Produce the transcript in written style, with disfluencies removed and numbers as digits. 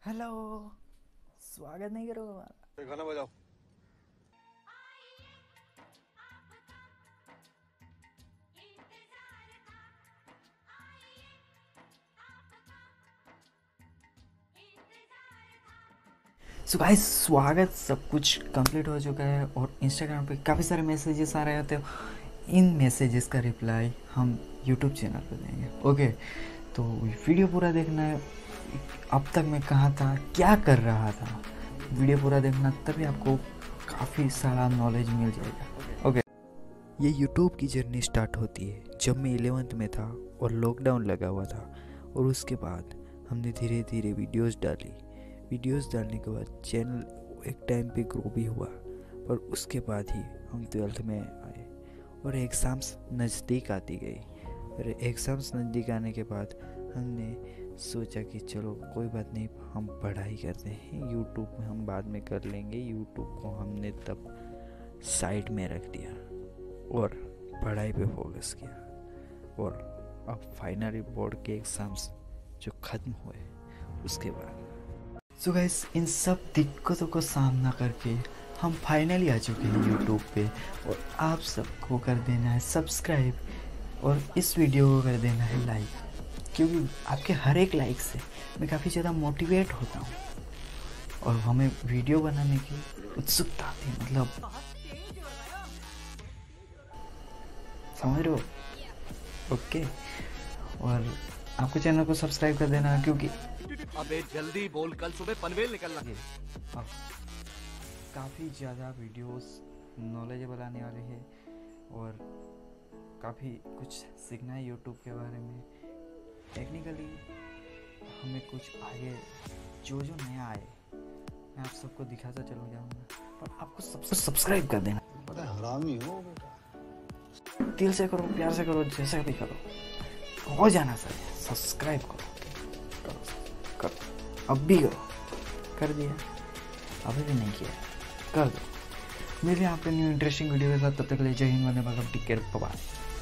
Hello. स्वागत नहीं करोगे हमारा? गाना बजाओ। सो गाइस, स्वागत। सब कुछ कंप्लीट हो चुका है और इंस्टाग्राम पे काफ़ी सारे मैसेजेस आ रहे होते हैं। इन मैसेजेस का रिप्लाई हम यूट्यूब चैनल पे देंगे। ओके, तो वीडियो पूरा देखना है। अब तक मैं कहाँ था, क्या कर रहा था, वीडियो पूरा देखना, तभी आपको काफ़ी सारा नॉलेज मिल जाएगा। ओके, ये यूट्यूब की जर्नी स्टार्ट होती है जब मैं 11th में था और लॉकडाउन लगा हुआ था। और उसके बाद हमने धीरे धीरे वीडियोस डालने के बाद चैनल एक टाइम पे ग्रो भी हुआ। पर उसके बाद ही हम 12th में आए और एग्ज़ाम्स नज़दीक आती गई। और एग्ज़ाम्स नज़दीक आने के बाद हमने सोचा कि चलो कोई बात नहीं, हम पढ़ाई करते हैं, यूट्यूब में हम बाद में कर लेंगे। यूट्यूब को हमने तब साइड में रख दिया और पढ़ाई पे फोकस किया। और अब फाइनली बोर्ड के एग्ज़ाम्स जो ख़त्म हुए उसके बाद सो गाइस, इन सब दिक्कतों को सामना करके हम फाइनली आ चुके हैं यूट्यूब पे। और आप सबको कर देना है सब्सक्राइब और इस वीडियो को कर देना है लाइक, क्योंकि आपके हर एक लाइक से मैं काफ़ी ज़्यादा मोटिवेट होता हूँ और हमें वीडियो बनाने की उत्सुकता आती है। मतलब समझ रहे हो? ओके, और आपको चैनल को सब्सक्राइब कर देना है, क्योंकि अबे जल्दी बोल, कल सुबह पनवेल निकलना है। अब काफ़ी ज़्यादा वीडियोस नॉलेजेबल आने वाले हैं और काफ़ी कुछ सीखना है यूट्यूब के बारे में। टेक्निकली हमें कुछ आगे जो नया आए मैं आप सबको दिखाता चलूँ जाऊँगा, पर आपको सबसे सब्सक्राइब कर देना। बड़ा हरामी हो बेटा। दिल से करो, प्यार से करो, जैसा भी करो, हो जाना सर। सब्सक्राइब करो, अब भी करो। कर दिया? अभी भी नहीं किया? कर दो। मिलिए आपके न्यू इंटरेस्टिंग वीडियो के साथ। तब तक ले जय हिंद, वंदे मातरम, टेक केयर, बाय।